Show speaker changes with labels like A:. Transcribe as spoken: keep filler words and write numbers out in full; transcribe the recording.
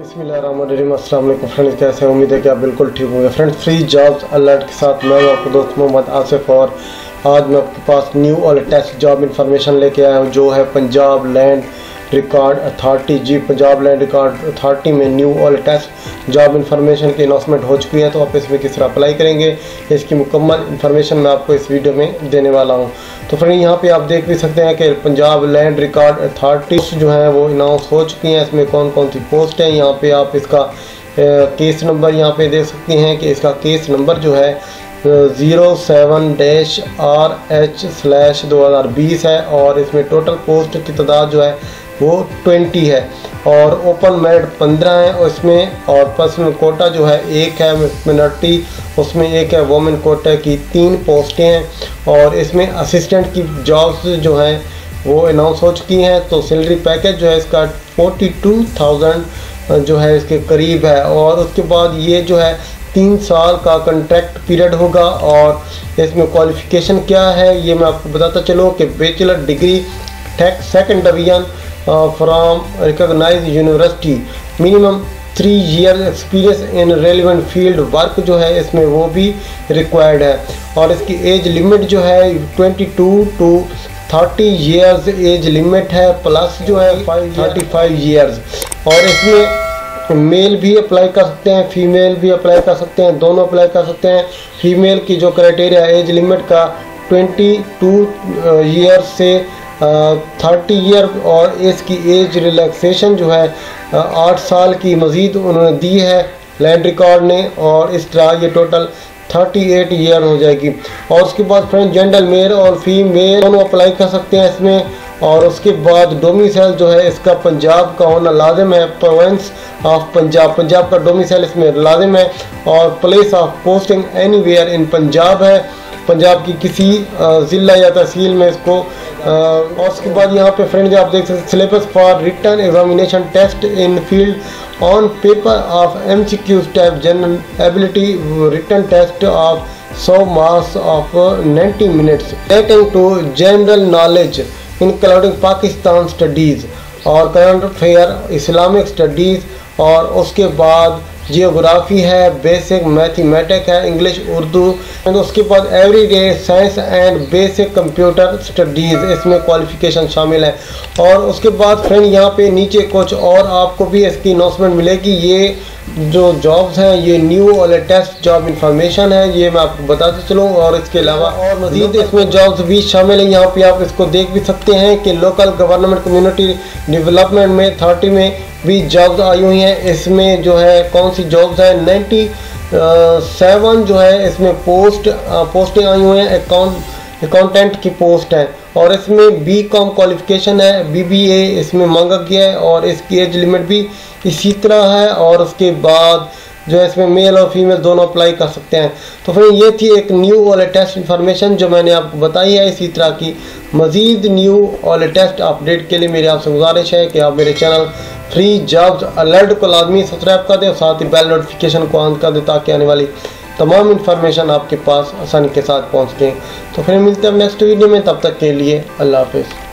A: बिस्मिल्लाहिर्रहमानिर्रहीम। अस्सलाम वालेकुम फ्रेंड्स, कैसे हैं? उम्मीद है कि आप बिल्कुल ठीक होंगे। फ्रेंड्स, फ्री जॉब्स अलर्ट के साथ मैं आपको दोस्त मोहम्मद आसिफ, और आज मैं आपके पास न्यू और लेटेस्ट जॉब इन्फॉर्मेशन लेके आया हूँ, जो है पंजाब लैंड रिकॉर्ड अथॉरिटी। जी, पंजाब लैंड रिकॉर्ड अथॉरिटी में न्यू और लेटेस्ट जॉब इन्फॉर्मेशन की अनाउंसमेंट हो चुकी है। तो आप इसमें किस तरह अप्लाई करेंगे, इसकी मुकम्मल इन्फॉर्मेशन मैं आपको इस वीडियो में देने वाला हूँ। तो फ्रेंड, यहाँ पे आप देख भी सकते हैं कि पंजाब लैंड रिकॉर्ड अथॉरिटी जो है वो अनाउंस हो चुकी हैं। इसमें कौन कौन सी पोस्ट हैं, यहाँ पे आप इसका केस नंबर यहाँ पे देख सकते हैं कि इसका केस नंबर जो है zero seven dash R H slash दो हज़ार बीस है, और इसमें टोटल पोस्ट की तादाद जो है वो ट्वेंटी है, और ओपन मेरिट पंद्रह है और इसमें, और पर्सनल कोटा जो है एक है, मिनोरिटी उसमें एक है, वोमेन कोटा की तीन पोस्टें हैं, और इसमें असिस्टेंट की जॉब्स जो हैं वो अनाउंस हो चुकी हैं। तो सैलरी पैकेज जो है इसका फोर्टी टू थाउजेंड जो है इसके करीब है, और उसके बाद ये जो है तीन साल का कॉन्ट्रैक्ट पीरियड होगा। और इसमें क्वालिफ़िकेशन क्या है ये मैं आपको बताता चलूँ कि bachelor degree tech second division from recognised university, minimum three year experience in relevant field work जो है इसमें वो भी रिक्वायर्ड है। और इसकी एज लिमिट जो है twenty two to thirty years age limit है, प्लस जो है थर्टी फाइव ईयर्स। और इसमें मेल भी अप्लाई कर सकते हैं, फीमेल भी अप्लाई कर सकते हैं, दोनों अप्लाई कर सकते हैं। फीमेल की जो क्राइटेरिया एज लिमिट का ट्वेंटी टू ईयर्स से थर्टी ईयर, और इसकी एज रिलैक्सेशन जो है आठ साल की मज़ीद उन्होंने दी है लैंड रिकॉर्ड ने, और इस तरह ये टोटल थर्टी एट ईयर हो जाएगी। और उसके बाद फ्रेंड, जेंडर मेल और फीमेल दोनों अप्लाई कर सकते हैं इसमें। और उसके बाद डोमिसाइल जो है इसका पंजाब का होना लाजिम है, प्रोविंस ऑफ पंजाब, पंजाब का डोमिसाइल इसमें लाजिम है, और place of posting anywhere in Punjab है, पंजाब की किसी ज़िला या तहसील में इसको। और उसके बाद यहाँ पे फ्रेंड्स आप देख सकते हैं syllabus for written examination test in field on paper of M C Q type general ability written test of सौ marks of ninety minutes relating to general knowledge including Pakistan studies और करंट अफेयर, इस्लामिक स्टडीज़, और उसके बाद geography है, basic mathematic है, English, Urdu, और उसके बाद everyday science and basic computer studies, इसमें क्वालिफिकेशन शामिल है। और उसके बाद फ्रेंड यहाँ पे नीचे कुछ और आपको भी इसकी अनाउंसमेंट मिलेगी। ये जो जॉब्स हैं ये न्यू और लेटेस्ट जॉब इंफॉर्मेशन है, ये मैं आपको बताते चलूँ। और इसके अलावा और मज़ीद इसमें जॉब्स भी शामिल हैं, यहाँ पे आप इसको देख भी सकते हैं कि लोकल गवर्नमेंट कम्युनिटी डेवलपमेंट में अथॉरिटी में भी जॉब्स आई हुई हैं। इसमें जो है कौन सी जॉब्स हैं, नाइन्टी सेवन जो है इसमें पोस्ट पोस्टें आई हुई हैं, अकाउंट अकाउंटेंट की पोस्ट है, और इसमें बी कॉम क्वालिफिकेशन है, बी बी ए इसमें मांगा गया है, और इसकी एज लिमिट भी इसी तरह है। और उसके बाद जो है इसमें मेल और फीमेल दोनों अप्लाई कर सकते हैं। तो फिर ये थी एक न्यू और लेटेस्ट इन्फॉर्मेशन जो मैंने आपको बताई है। इसी तरह की मज़ीद न्यू और लेटेस्ट अपडेट के लिए मेरी आपसे गुजारिश है कि आप मेरे चैनल फ्री जॉब्स अलर्ट को लाजमी सब्सक्राइब कर दें, और साथ ही बेल नोटिफिकेशन को ऑन कर दें ताकि आने वाली तमाम इन्फॉर्मेशन आपके पास आसानी के साथ पहुँच सकें। तो फिर मिलते हैं नेक्स्ट वीडियो में, तब तक के लिए अल्लाह हाफ़िज़।